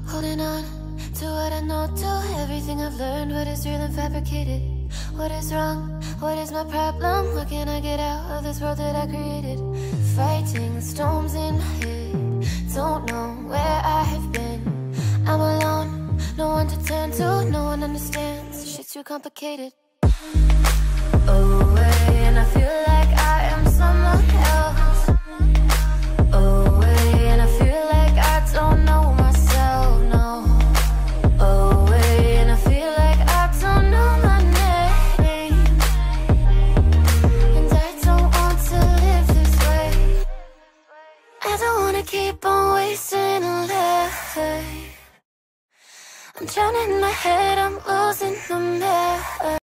Holding on to what I know, to everything I've learned. What is real and fabricated? What is wrong? What is my problem? What can I get out of this world that I created? Fighting the storms in my head. Don't know where I have been. I'm alone, no one to turn to. No one understands, shit's too complicated. Away, and I feel like I am someone else. Away, and I feel like I don't know myself, no. Away, and I feel like I don't know my name. And I don't want to live this way. I don't wanna keep on wasting a life. I'm drowning in my head, I'm losing the map.